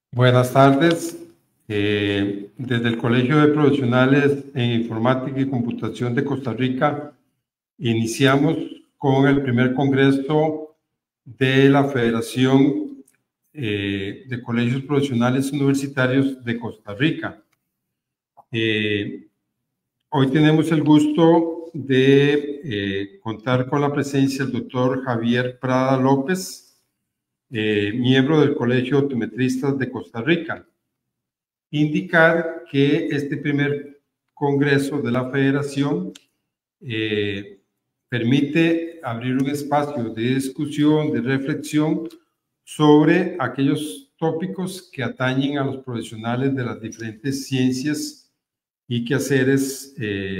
Buenas tardes. Desde el Colegio de Profesionales en Informática y Computación de Costa Rica, iniciamos con el primer congreso de la Federación de Colegios Profesionales Universitarios de Costa Rica. Hoy tenemos el gusto de contar con la presencia del doctor Javier Prada López, miembro del Colegio de Optometristas de Costa Rica. Indicar que este primer congreso de la Federación permite abrir un espacio de discusión, de reflexión sobre aquellos tópicos que atañen a los profesionales de las diferentes ciencias y quehaceres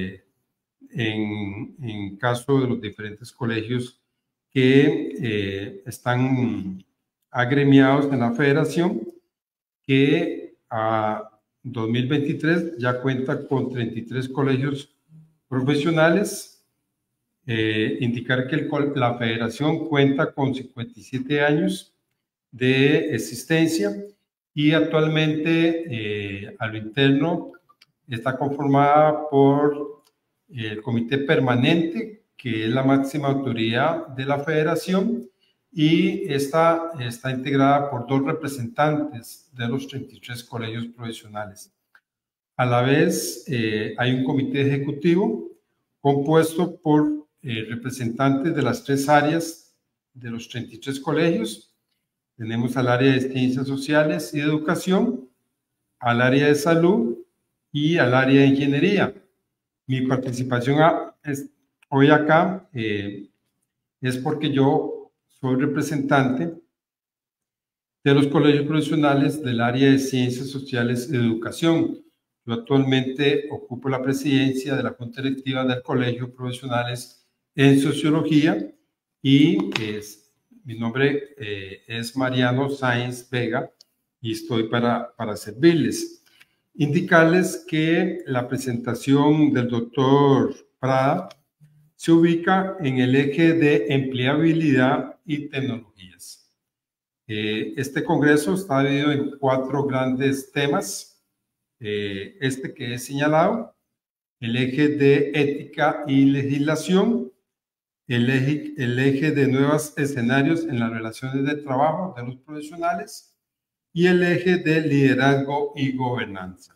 en caso de los diferentes colegios que están agremiados en la Federación, que a 2023 ya cuenta con 33 colegios profesionales. Indicar que la Federación cuenta con 57 años de existencia y actualmente a lo interno está conformada por el Comité Permanente, que es la máxima autoridad de la Federación, y esta está integrada por 2 representantes de los 33 colegios profesionales. A la vez, hay un comité ejecutivo compuesto por representantes de las 3 áreas de los 33 colegios. Tenemos al área de Ciencias Sociales y de Educación, al área de Salud y al área de Ingeniería. Mi participación hoy acá es porque yo soy representante de los colegios profesionales del área de Ciencias Sociales y de Educación. Yo actualmente ocupo la presidencia de la Junta Directiva del Colegio Profesionales en Sociología y mi nombre es Mariano Sáenz Vega y estoy para servirles. Indicarles que la presentación del doctor Prada se ubica en el eje de empleabilidad y tecnologías. Este congreso está dividido en 4 grandes temas. Este que he señalado, el eje de ética y legislación, el eje de nuevos escenarios en las relaciones de trabajo de los profesionales y el eje de liderazgo y gobernanza.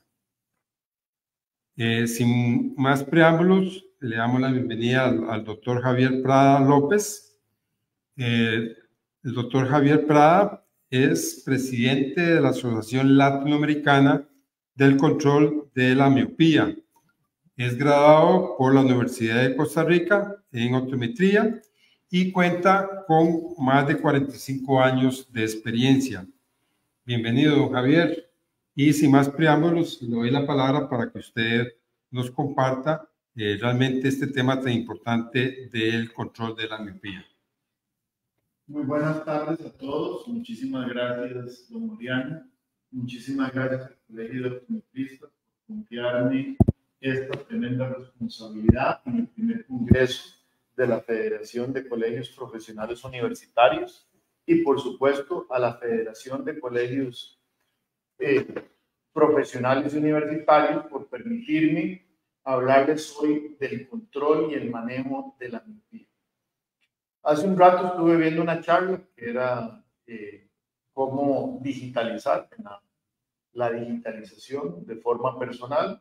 Sin más preámbulos, le damos la bienvenida al doctor Javier Prada López. El doctor Javier Prada es presidente de la Asociación Latinoamericana del Control de la Miopía. Es graduado por la Universidad de Costa Rica en optometría y cuenta con más de 45 años de experiencia. Bienvenido, don Javier. Y sin más preámbulos, le doy la palabra para que usted nos comparta realmente este tema tan importante del control de la miopía. Muy buenas tardes a todos. Muchísimas gracias, don Mariano. Muchísimas gracias al Colegio de Optometristas por confiarme esta tremenda responsabilidad en el primer congreso de la Federación de Colegios Profesionales Universitarios y, por supuesto, a la Federación de Colegios Profesionales Universitarios por permitirme hablarles hoy del control y el manejo de la miopía. Hace un rato estuve viendo una charla que era cómo digitalizar, la digitalización de forma personal.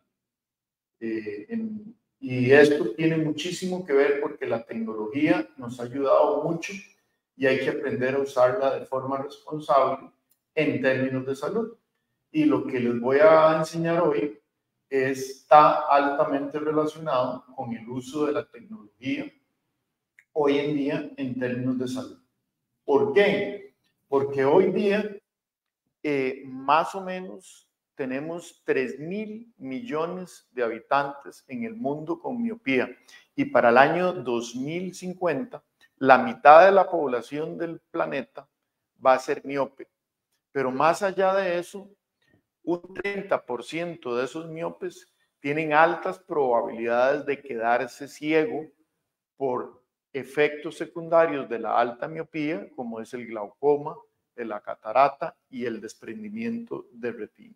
Y esto tiene muchísimo que ver porque la tecnología nos ha ayudado mucho y hay que aprender a usarla de forma responsable en términos de salud. Y lo que les voy a enseñar hoy está altamente relacionado con el uso de la tecnología hoy en día en términos de salud. ¿Por qué? Porque hoy día más o menos tenemos 3.000 millones de habitantes en el mundo con miopía y para el año 2050 la mitad de la población del planeta va a ser miope. Pero más allá de eso, un 30% de esos miopes tienen altas probabilidades de quedarse ciego por efectos secundarios de la alta miopía, como es el glaucoma, de la catarata y el desprendimiento de retina.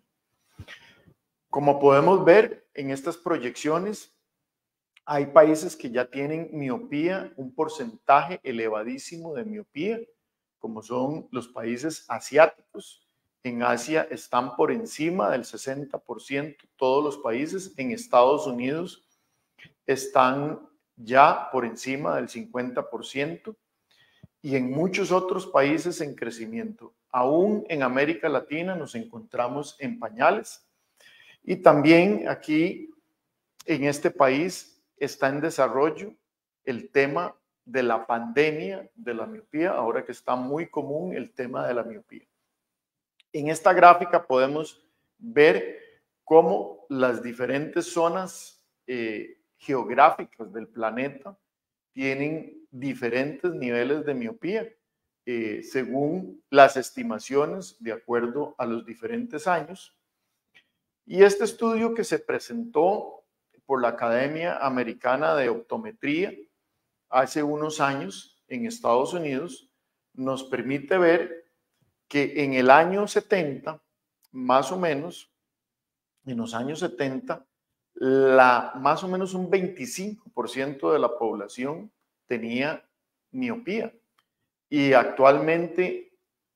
Como podemos ver en estas proyecciones, hay países que ya tienen miopía, un porcentaje elevadísimo de miopía, como son los países asiáticos. En Asia están por encima del 60%, todos los países. En Estados Unidos están ya por encima del 50%. Y en muchos otros países en crecimiento. Aún en América Latina nos encontramos en pañales. Y también aquí, en este país, está en desarrollo el tema de la pandemia de la miopía, ahora que está muy común el tema de la miopía. En esta gráfica podemos ver cómo las diferentes zonas geográficas del planeta tienen diferentes niveles de miopía según las estimaciones de acuerdo a los diferentes años. Y este estudio que se presentó por la Academia Americana de Optometría hace unos años en Estados Unidos nos permite ver que en el año 70, más o menos, en los años 70, más o menos un 25% de la población tenía miopía y actualmente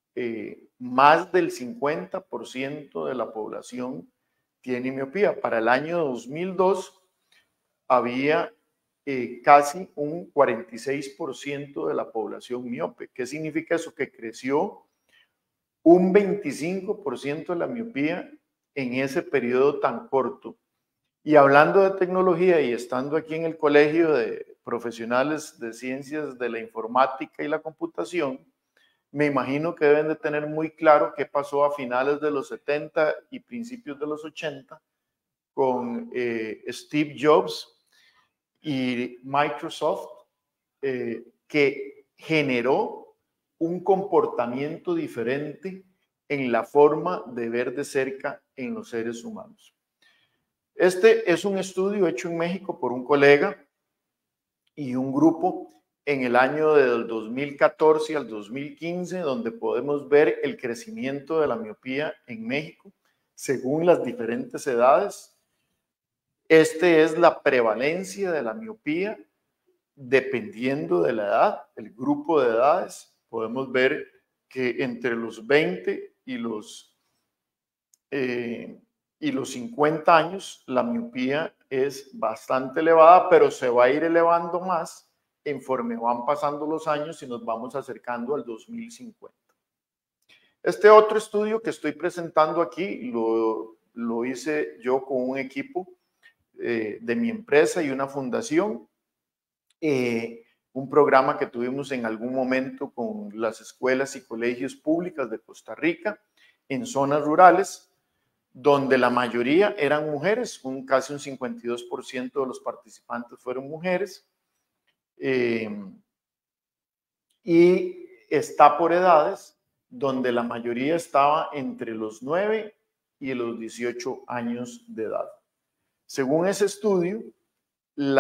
más del 50% de la población tiene miopía. Para el año 2002 había casi un 46% de la población miope. ¿Qué significa eso? Que creció un 25% de la miopía en ese periodo tan corto. Y hablando de tecnología y estando aquí en el Colegio de Profesionales de Ciencias de la Informática y la Computación, me imagino que deben de tener muy claro qué pasó a finales de los 70 y principios de los 80 con Steve Jobs y Microsoft, que generó un comportamiento diferente en la forma de ver de cerca en los seres humanos. Este es un estudio hecho en México por un colega y un grupo en el año del 2014 al 2015, donde podemos ver el crecimiento de la miopía en México según las diferentes edades. Este es la prevalencia de la miopía dependiendo de la edad, el grupo de edades. Podemos ver que entre los 20 y los 50 años, la miopía es bastante elevada, pero se va a ir elevando más conforme van pasando los años y nos vamos acercando al 2050. Este otro estudio que estoy presentando aquí lo hice yo con un equipo de mi empresa y una fundación, un programa que tuvimos en algún momento con las escuelas y colegios públicas de Costa Rica en zonas rurales, donde la mayoría eran mujeres, casi un 52% de los participantes fueron mujeres, y está por edades, donde la mayoría estaba entre los 9 y los 18 años de edad. Según ese estudio, el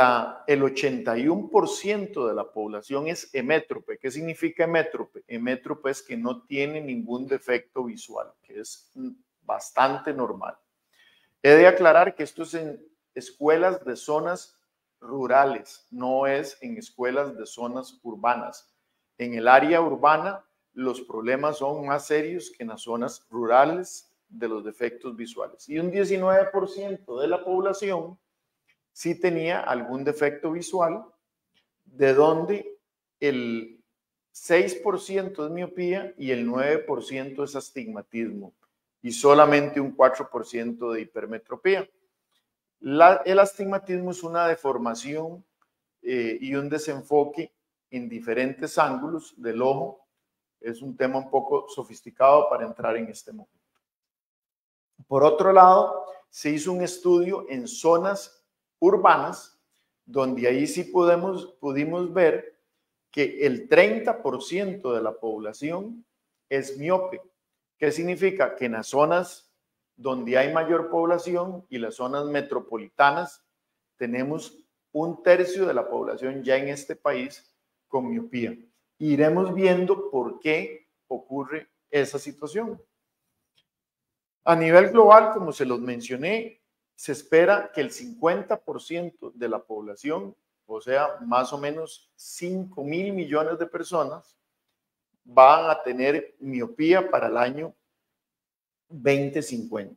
81% de la población es emétrope. ¿Qué significa emétrope? Emétrope es que no tiene ningún defecto visual, que es bastante normal. He de aclarar que esto es en escuelas de zonas rurales, no es en escuelas de zonas urbanas. En el área urbana, los problemas son más serios que en las zonas rurales de los defectos visuales. Y un 19% de la población sí tenía algún defecto visual, de donde el 6% es miopía y el 9% es astigmatismo y solamente un 4% de hipermetropía. El astigmatismo es una deformación y un desenfoque en diferentes ángulos del ojo. Es un tema un poco sofisticado para entrar en este momento. Por otro lado, se hizo un estudio en zonas urbanas, donde ahí sí pudimos ver que el 30% de la población es miope. ¿Qué significa? Que en las zonas donde hay mayor población y las zonas metropolitanas tenemos un tercio de la población ya en este país con miopía. Iremos viendo por qué ocurre esa situación. A nivel global, como se los mencioné, se espera que el 50% de la población, o sea, más o menos 5.000 millones de personas, van a tener miopía para el año 2050.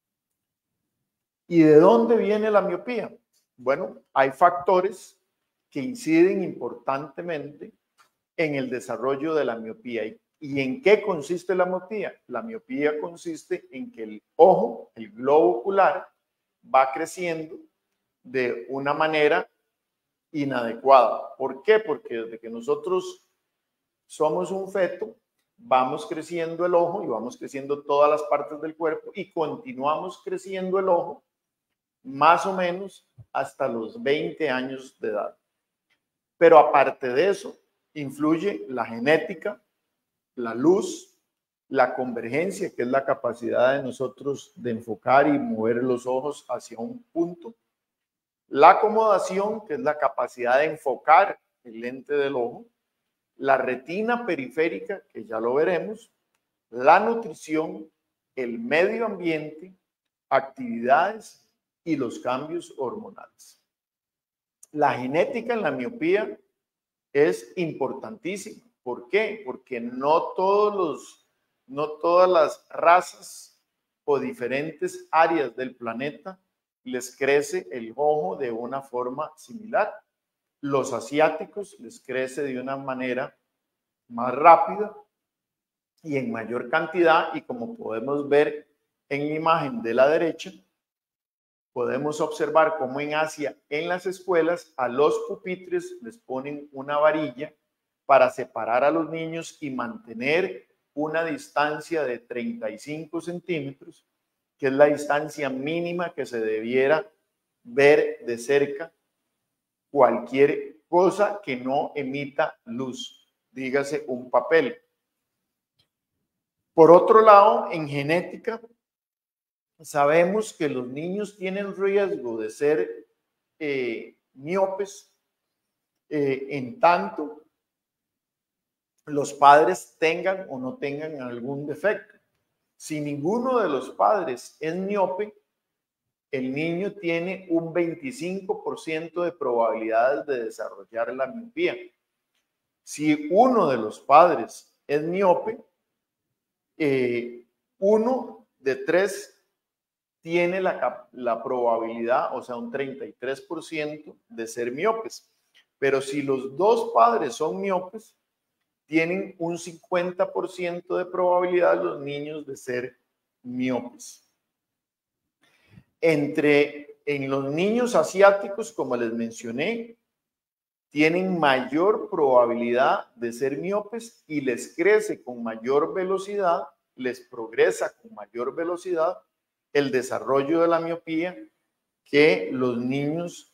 ¿Y de dónde viene la miopía? Bueno, hay factores que inciden importantemente en el desarrollo de la miopía. ¿Y en qué consiste la miopía? La miopía consiste en que el ojo, el globo ocular, va creciendo de una manera inadecuada. ¿Por qué? Porque desde que nosotros somos un feto, vamos creciendo el ojo y vamos creciendo todas las partes del cuerpo y continuamos creciendo el ojo más o menos hasta los 20 años de edad. Pero aparte de eso, influye la genética, la luz, la convergencia, que es la capacidad de nosotros de enfocar y mover los ojos hacia un punto, la acomodación, que es la capacidad de enfocar el lente del ojo, la retina periférica, que ya lo veremos, la nutrición, el medio ambiente, actividades y los cambios hormonales. La genética en la miopía es importantísima. ¿Por qué? Porque no todas las razas o diferentes áreas del planeta les crece el ojo de una forma similar. Los asiáticos les crece de una manera más rápida y en mayor cantidad, y como podemos ver en la imagen de la derecha, podemos observar cómo en Asia, en las escuelas, a los pupitres les ponen una varilla para separar a los niños y mantener una distancia de 35 centímetros, que es la distancia mínima que se debiera ver de cerca cualquier cosa que no emita luz, dígase un papel. Por otro lado, en genética, sabemos que los niños tienen riesgo de ser miopes en tanto los padres tengan o no tengan algún defecto. Si ninguno de los padres es miope, el niño tiene un 25% de probabilidades de desarrollar la miopía. Si uno de los padres es miope, uno de tres tiene la probabilidad, o sea, un 33% de ser miopes. Pero si los dos padres son miopes, tienen un 50% de probabilidad los niños de ser miopes. En los niños asiáticos, como les mencioné, tienen mayor probabilidad de ser miopes y les crece con mayor velocidad, les progresa con mayor velocidad el desarrollo de la miopía que los niños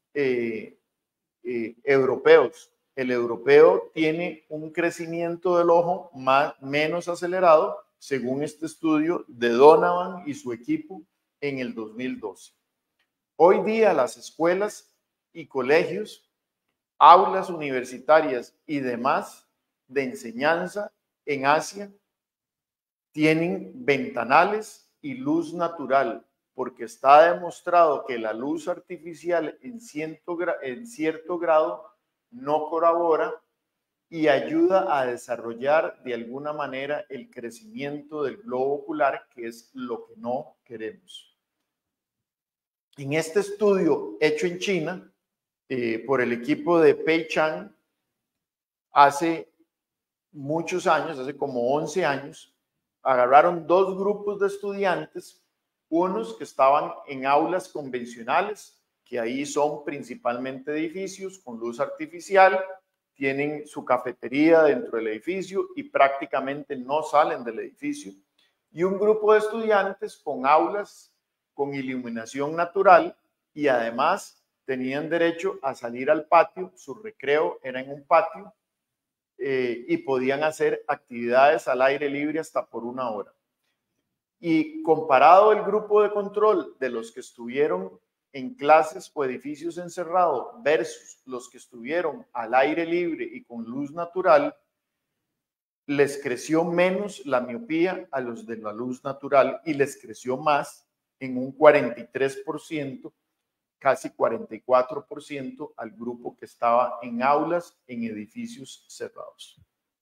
europeos. El europeo tiene un crecimiento del ojo menos acelerado, según este estudio de Donovan y su equipo en el 2012. Hoy día las escuelas y colegios, aulas universitarias y demás de enseñanza en Asia tienen ventanales y luz natural, porque está demostrado que la luz artificial en cierto grado no colabora y ayuda a desarrollar de alguna manera el crecimiento del globo ocular, que es lo que no queremos. En este estudio hecho en China por el equipo de Pei Chang, hace muchos años, hace como 11 años, agarraron dos grupos de estudiantes, unos que estaban en aulas convencionales, que ahí son principalmente edificios con luz artificial, tienen su cafetería dentro del edificio y prácticamente no salen del edificio, y un grupo de estudiantes con aulas con iluminación natural y además tenían derecho a salir al patio, su recreo era en un patio, y podían hacer actividades al aire libre hasta por 1 hora. Y comparado el grupo de control de los que estuvieron en clases o edificios encerrados versus los que estuvieron al aire libre y con luz natural, les creció menos la miopía a los de la luz natural y les creció más en un 43%, casi 44% al grupo que estaba en aulas en edificios cerrados.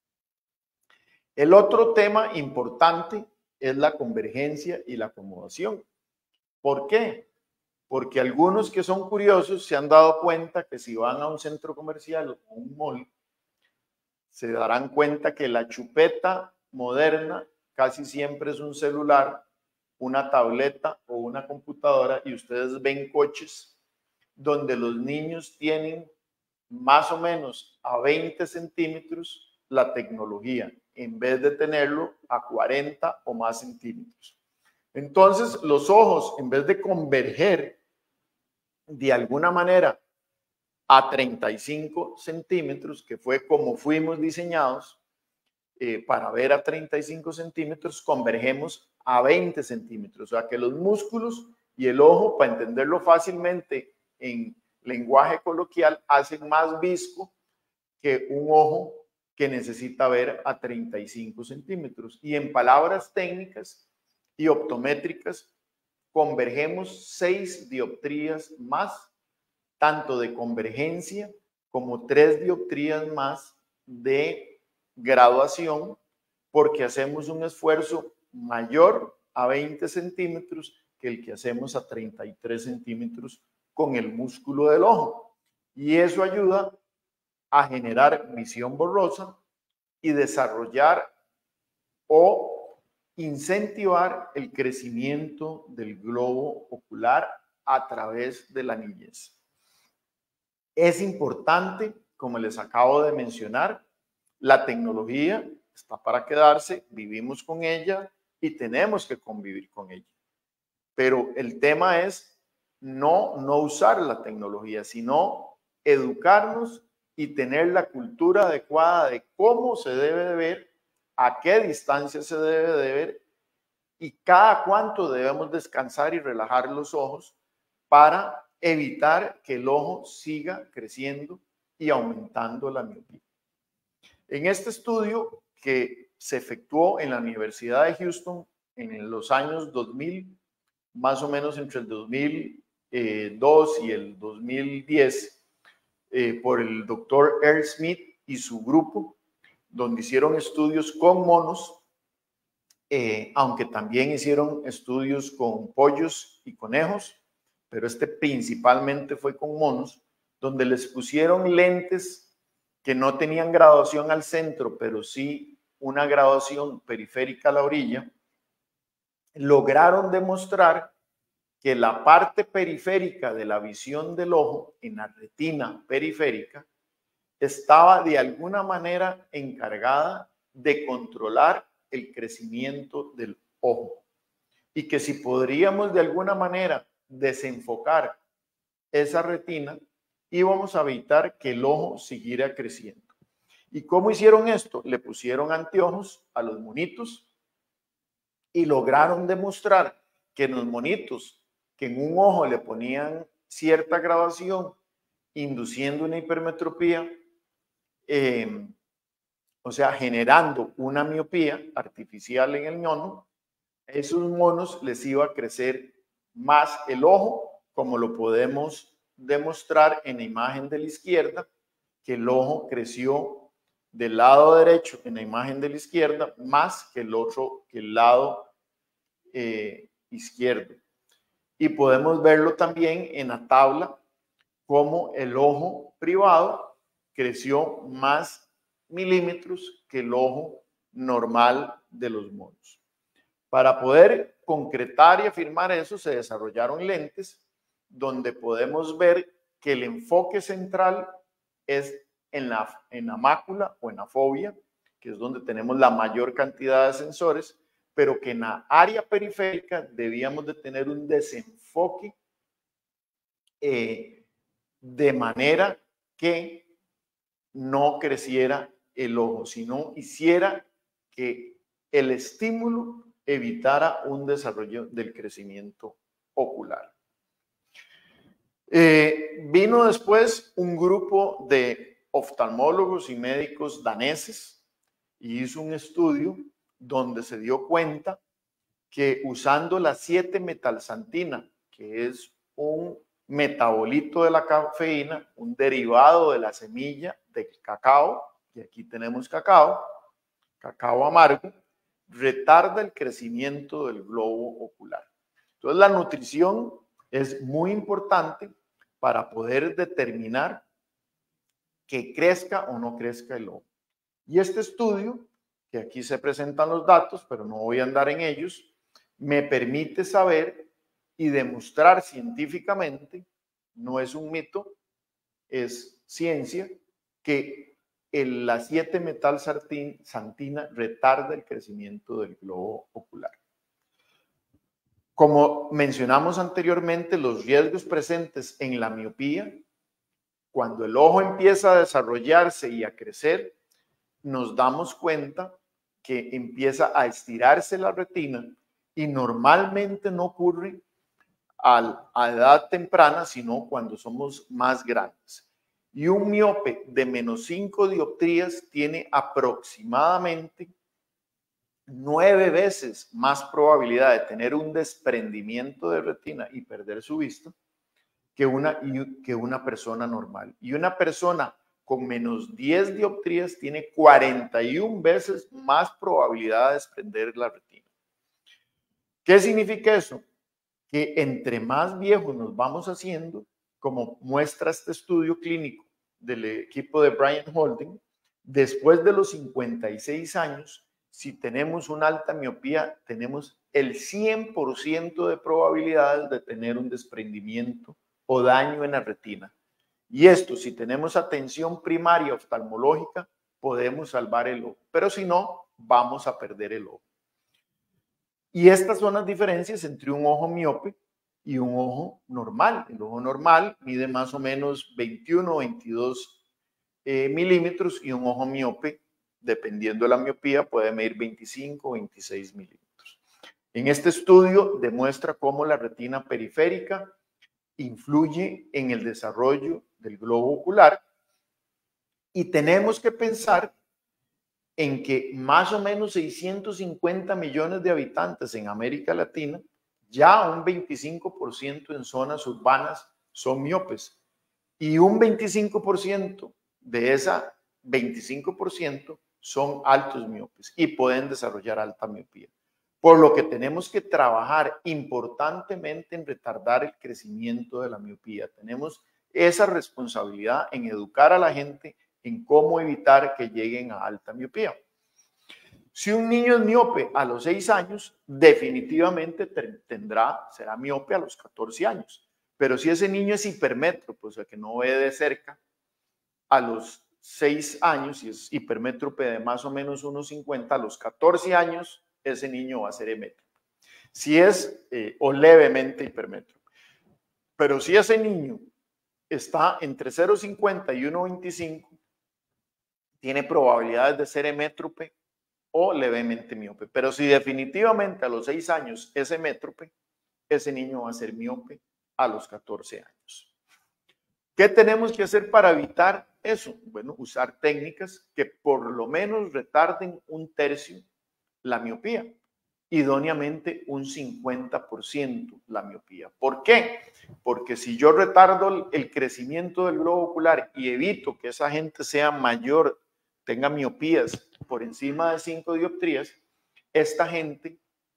El otro tema importante es la convergencia y la acomodación. ¿Por qué? Porque algunos que son curiosos se han dado cuenta que si van a un centro comercial o un mall, se darán cuenta que la chupeta moderna casi siempre es un celular, una tableta o una computadora, y ustedes ven coches donde los niños tienen más o menos a 20 centímetros la tecnología, en vez de tenerlo a 40 o más centímetros. Entonces, los ojos, en vez de converger de alguna manera a 35 centímetros, que fue como fuimos diseñados, para ver a 35 centímetros, convergemos a 20 centímetros. O sea que los músculos y el ojo, para entenderlo fácilmente en lenguaje coloquial, hacen más visco que un ojo que necesita ver a 35 centímetros. Y en palabras técnicas y optométricas, convergemos 6 dioptrías más, tanto de convergencia como 3 dioptrías más de graduación, porque hacemos un esfuerzo mayor a 20 centímetros que el que hacemos a 33 centímetros con el músculo del ojo. Y eso ayuda a generar visión borrosa y desarrollar o incentivar el crecimiento del globo ocular a través de la niñez. Es importante, como les acabo de mencionar, la tecnología está para quedarse, vivimos con ella y tenemos que convivir con ella. Pero el tema es no usar la tecnología, sino educarnos y tener la cultura adecuada de cómo se debe de ver, a qué distancia se debe de ver y cada cuánto debemos descansar y relajar los ojos para evitar que el ojo siga creciendo y aumentando la miopía. En este estudio que se efectuó en la Universidad de Houston en los años 2000, más o menos entre el 2002 y el 2010, por el doctor Earl Smith y su grupo, donde hicieron estudios con monos, aunque también hicieron estudios con pollos y conejos, pero este principalmente fue con monos, donde les pusieron lentes que no tenían graduación al centro, pero sí una graduación periférica a la orilla. Lograron demostrar que la parte periférica de la visión del ojo, en la retina periférica, estaba de alguna manera encargada de controlar el crecimiento del ojo. Y que si podríamos de alguna manera desenfocar esa retina, íbamos a evitar que el ojo siguiera creciendo. ¿Y cómo hicieron esto? Le pusieron anteojos a los monitos y lograron demostrar que en los monitos que en un ojo le ponían cierta graduación, induciendo una hipermetropía, o sea, generando una miopía artificial en el mono, esos monos les iba a crecer más el ojo, como lo podemos demostrar en la imagen de la izquierda, que el ojo creció del lado derecho en la imagen de la izquierda más que el lado izquierdo. Y podemos verlo también en la tabla, como el ojo privado creció más milímetros que el ojo normal de los monos. Para poder concretar y afirmar eso, se desarrollaron lentes donde podemos ver que el enfoque central es en la mácula o en la fóvea, que es donde tenemos la mayor cantidad de sensores, pero que en la área periférica debíamos de tener un desenfoque de manera que no creciera el ojo, sino hiciera que el estímulo evitara un desarrollo del crecimiento ocular. Vino después un grupo de oftalmólogos y médicos daneses y hizo un estudio donde se dio cuenta que usando la 7-metalxantina, que es un metabolito de la cafeína, un derivado de la semilla del cacao, y aquí tenemos cacao amargo, retarda el crecimiento del globo ocular. Entonces, la nutrición es muy importante para poder determinar que crezca o no crezca el ojo. Y este estudio, que aquí se presentan los datos, pero no voy a andar en ellos, me permite saber y demostrar científicamente, no es un mito, es ciencia, que la 7-metalxantina retarda el crecimiento del globo ocular. Como mencionamos anteriormente, los riesgos presentes en la miopía, cuando el ojo empieza a desarrollarse y a crecer, nos damos cuenta que empieza a estirarse la retina y normalmente no ocurre a edad temprana, sino cuando somos más grandes. Y un miope de -5 dioptrías tiene aproximadamente 9 veces más probabilidad de tener un desprendimiento de retina y perder su vista que una persona normal. Y una persona con -10 dioptrías tiene 41 veces más probabilidad de desprender la retina. ¿Qué significa eso? Que entre más viejos nos vamos haciendo, como muestra este estudio clínico del equipo de Brian Holding, después de los 56 años, si tenemos una alta miopía, tenemos el 100% de probabilidades de tener un desprendimiento o daño en la retina. Y esto, si tenemos atención primaria oftalmológica, podemos salvar el ojo, pero si no, vamos a perder el ojo. Y estas son las diferencias entre un ojo miope y un ojo normal. El ojo normal mide más o menos 21 o 22 milímetros y un ojo miope, dependiendo de la miopía, puede medir 25 o 26 milímetros. En este estudio demuestra cómo la retina periférica influye en el desarrollo del globo ocular y tenemos que pensar en que más o menos 650 millones de habitantes en América Latina, ya un 25% en zonas urbanas son miopes y un 25% de esa 25% son altos miopes y pueden desarrollar alta miopía. Por lo que tenemos que trabajar importantemente en retardar el crecimiento de la miopía. Tenemos esa responsabilidad en educar a la gente en cómo evitar que lleguen a alta miopía. Si un niño es miope a los 6 años, definitivamente será miope a los 14 años. Pero si ese niño es hipermétrope, o sea que no ve de cerca, a los 6 años, y es hipermétrope de más o menos 1,50, a los 14 años, ese niño va a ser emétrope. Si es o levemente hipermétrope. Pero si ese niño está entre 0,50 y 1,25, tiene probabilidades de ser emétrope o levemente miope. Pero si definitivamente a los 6 años es emétrope, ese niño va a ser miope a los 14 años. ¿Qué tenemos que hacer para evitar eso? Bueno, usar técnicas que por lo menos retarden 1/3 la miopía, idóneamente un 50% la miopía. ¿Por qué? Porque si yo retardo el crecimiento del globo ocular y evito que esa gente sea mayor, tenga miopías por encima de 5 dioptrías, esta gente,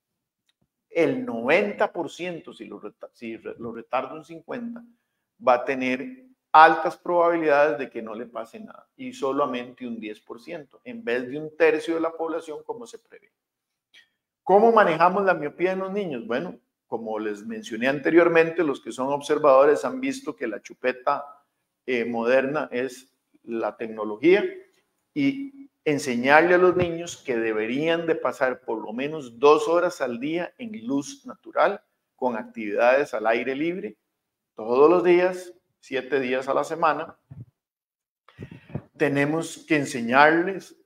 el 90%, si lo retardo un 50%, va a tener altas probabilidades de que no le pase nada y solamente un 10%, en vez de 1/3 de la población como se prevé. ¿Cómo manejamos la miopía en los niños? Bueno, como les mencioné anteriormente, los que son observadores han visto que la chupeta moderna es la tecnología y enseñarle a los niños que deberían de pasar por lo menos 2 horas al día en luz natural con actividades al aire libre todos los días, 7 días a la semana. Tenemos que enseñarles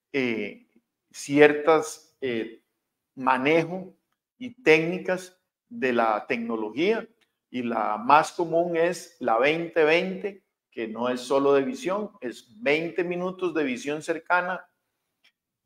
ciertas manejo y técnicas de la tecnología y la más común es la 20-20, que no es solo de visión, es 20 minutos de visión cercana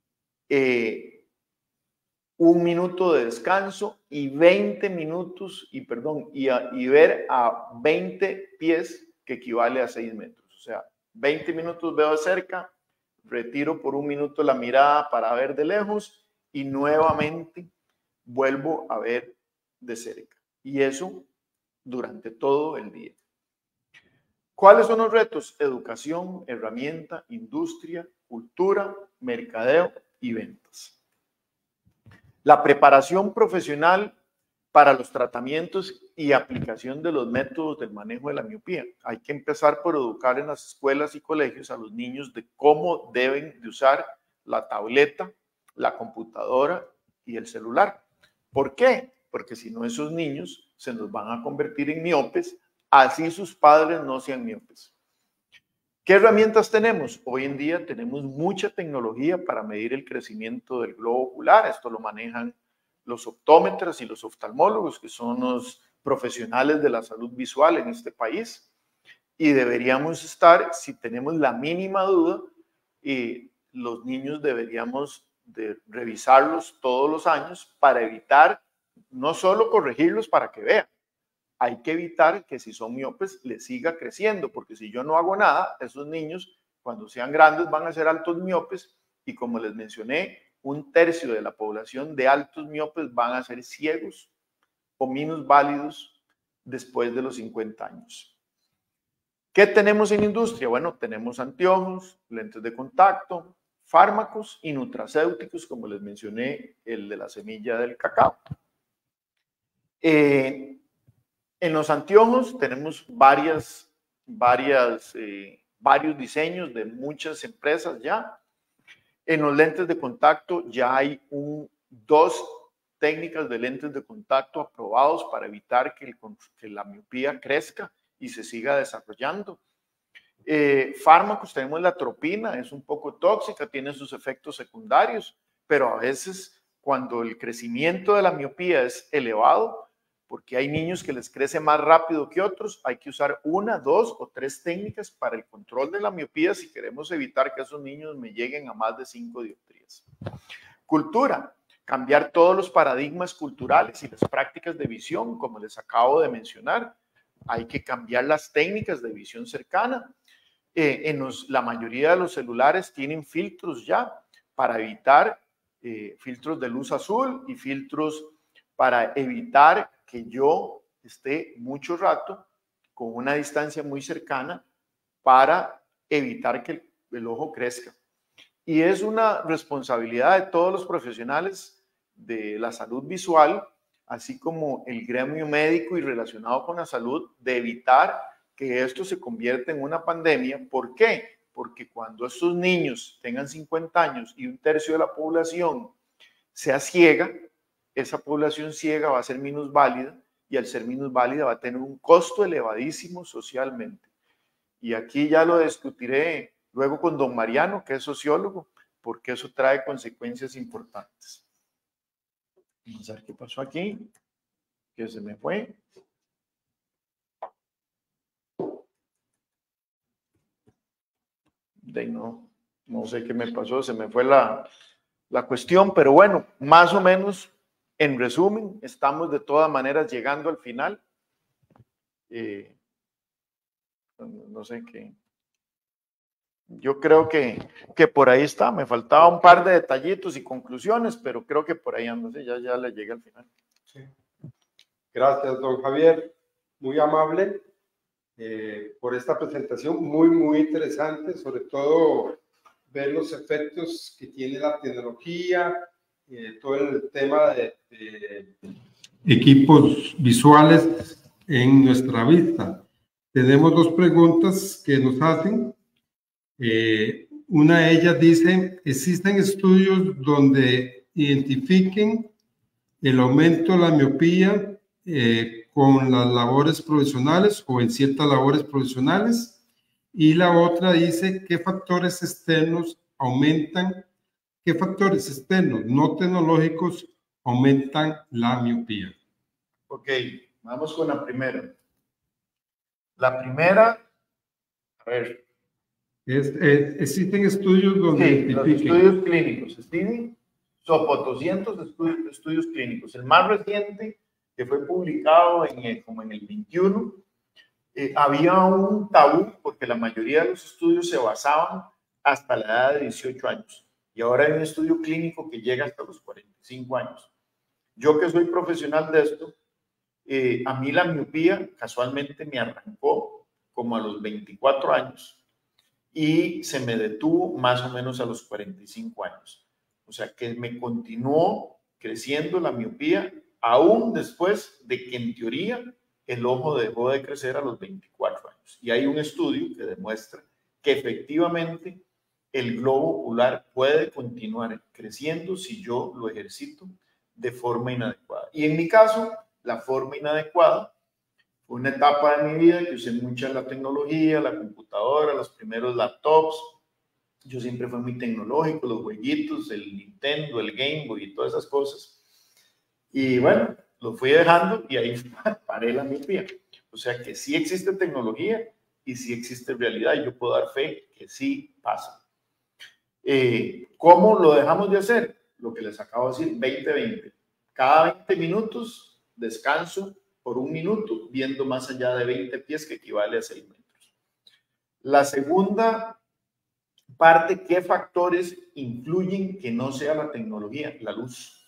un minuto de descanso y 20 minutos, y ver a 20 pies, que equivale a 6 metros. O sea, 20 minutos veo de cerca, retiro por un minuto la mirada para ver de lejos y nuevamente vuelvo a ver de cerca. Y eso durante todo el día. ¿Cuáles son los retos? Educación, herramienta, industria, cultura, mercadeo y ventas. La preparación profesional para los tratamientos y aplicación de los métodos del manejo de la miopía. Hay que empezar por educar en las escuelas y colegios a los niños de cómo deben de usar la tableta, la computadora y el celular. ¿Por qué? Porque si no, esos niños se nos van a convertir en miopes, así sus padres no sean miopes. ¿Qué herramientas tenemos? Hoy en día tenemos mucha tecnología para medir el crecimiento del globo ocular. Esto lo manejan los optómetras y los oftalmólogos, que son los profesionales de la salud visual en este país. Y deberíamos estar, si tenemos la mínima duda, los niños deberíamos de revisarlos todos los años para evitar, no solo corregirlos para que vean, hay que evitar que si son miopes les siga creciendo, porque si yo no hago nada, esos niños cuando sean grandes van a ser altos miopes y como les mencioné, 1/3 de la población de altos miopes van a ser ciegos o minusválidos después de los 50 años. ¿Qué tenemos en industria? Bueno, tenemos anteojos, lentes de contacto, fármacos y nutracéuticos, como les mencioné, el de la semilla del cacao. En los anteojos tenemos varios diseños de muchas empresas ya. En los lentes de contacto ya hay 2 técnicas de lentes de contacto aprobados para evitar que la miopía crezca y se siga desarrollando. Fármacos, tenemos la atropina, es un poco tóxica, tiene sus efectos secundarios, pero a veces cuando el crecimiento de la miopía es elevado, porque hay niños que les crece más rápido que otros, hay que usar 1, 2 o 3 técnicas para el control de la miopía si queremos evitar que esos niños me lleguen a más de 5 dioptrías. Cultura, cambiar todos los paradigmas culturales y las prácticas de visión, como les acabo de mencionar. Hay que cambiar las técnicas de visión cercana. La mayoría de los celulares tienen filtros ya para evitar filtros de luz azul y filtros para evitar que yo esté mucho rato con una distancia muy cercana para evitar que el ojo crezca. Y es una responsabilidad de todos los profesionales de la salud visual, así como el gremio médico y relacionado con la salud, de evitar que esto se convierta en una pandemia. ¿Por qué? Porque cuando estos niños tengan 50 años y 1/3 de la población sea ciega, esa población ciega va a ser minusválida y al ser minusválida va a tener un costo elevadísimo socialmente. Y aquí ya lo discutiré luego con don Mariano, que es sociólogo, porque eso trae consecuencias importantes. Vamos a ver qué pasó aquí, que se me fue. No sé qué me pasó, se me fue la cuestión, pero bueno, más o menos, en resumen, estamos de todas maneras llegando al final. No sé qué. Yo creo que por ahí está. Me faltaba un par de detallitos y conclusiones, pero creo que por ahí ando. Ya le llegué al final. Sí. Gracias, don Javier. Muy amable por esta presentación. Muy interesante, sobre todo ver los efectos que tiene la tecnología, todo el tema de equipos visuales en nuestra vista. Tenemos 2 preguntas que nos hacen. Una de ellas dice, ¿existen estudios donde identifiquen el aumento de la miopía con las labores profesionales o en ciertas labores profesionales? Y la otra dice, ¿qué factores externos no tecnológicos aumentan la miopía? Ok, vamos con la primera. La primera, a ver. Existen estudios donde sí, los estudios clínicos, Stevie. Por 200 estudios clínicos. El más reciente, que fue publicado como en el 21, había un tabú porque la mayoría de los estudios se basaban hasta la edad de 18 años. Y ahora hay un estudio clínico que llega hasta los 45 años. Yo que soy profesional de esto, a mí la miopía casualmente me arrancó como a los 24 años y se me detuvo más o menos a los 45 años. O sea que me continuó creciendo la miopía aún después de que en teoría el ojo dejó de crecer a los 24 años. Y hay un estudio que demuestra que efectivamente el globo ocular puede continuar creciendo si yo lo ejercito de forma inadecuada. Y en mi caso, la forma inadecuada fue una etapa de mi vida que usé mucha la tecnología, la computadora, los primeros laptops. Yo siempre fui muy tecnológico, los jueguitos, el Nintendo, el Game Boy y todas esas cosas. Y bueno, lo fui dejando y ahí paré la miopía. O sea que sí existe tecnología y sí existe realidad y yo puedo dar fe que sí pasa. ¿Cómo lo dejamos de hacer? Lo que les acabo de decir, 20-20. Cada 20 minutos descanso por 1 minuto, viendo más allá de 20 pies, que equivale a 6 metros. La segunda parte, ¿qué factores influyen que no sea la tecnología? La luz.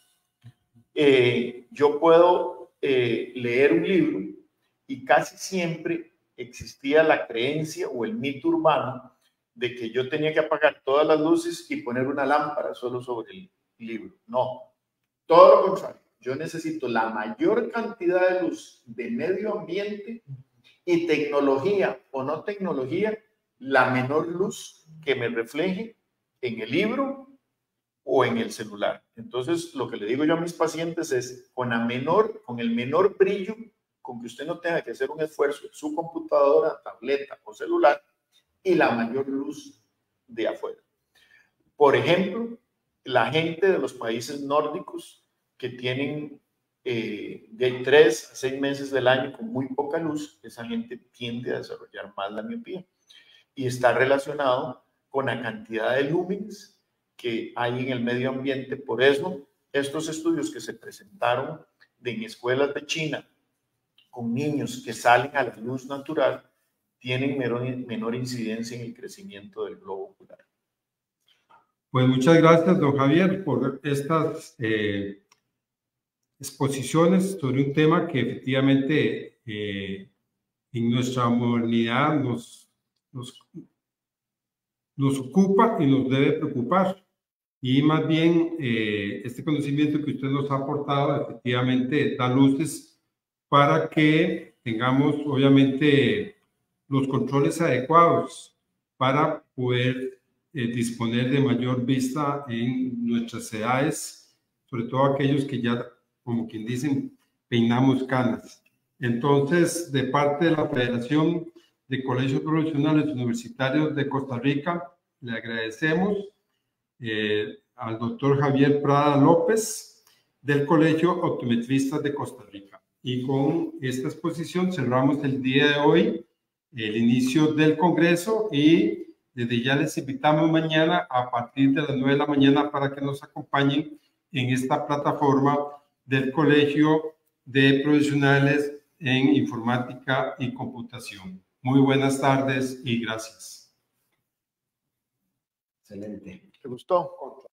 Yo puedo leer un libro y casi siempre existía la creencia o el mito urbano de que yo tenía que apagar todas las luces y poner una lámpara solo sobre el libro. No, todo lo contrario. Yo necesito la mayor cantidad de luz de medio ambiente y tecnología o no tecnología, la menor luz que me refleje en el libro o en el celular. Entonces, lo que le digo yo a mis pacientes es con el menor brillo, con que usted no tenga que hacer un esfuerzo en su computadora, tableta o celular, y la mayor luz de afuera. Por ejemplo, la gente de los países nórdicos que tienen de 3 a 6 meses del año con muy poca luz, esa gente tiende a desarrollar más la miopía y está relacionado con la cantidad de lúmenes que hay en el medio ambiente. Por eso, estos estudios que se presentaron en escuelas de China con niños que salen a la luz natural tienen menor incidencia en el crecimiento del globo ocular. Pues muchas gracias, don Javier, por estas exposiciones sobre un tema que efectivamente en nuestra modernidad nos ocupa y nos debe preocupar. Y más bien, este conocimiento que usted nos ha aportado efectivamente da luces para que tengamos, obviamente, los controles adecuados para poder disponer de mayor vista en nuestras edades, sobre todo aquellos que ya, como quien dicen, peinamos canas. Entonces, de parte de la Federación de Colegios Profesionales Universitarios de Costa Rica, le agradecemos al doctor Javier Prada López del Colegio Optometristas de Costa Rica. Y con esta exposición cerramos el día de hoy el inicio del Congreso y desde ya les invitamos mañana a partir de las 9 de la mañana para que nos acompañen en esta plataforma del Colegio de Profesionales en Informática y Computación. Muy buenas tardes y gracias. Excelente. ¿Te gustó?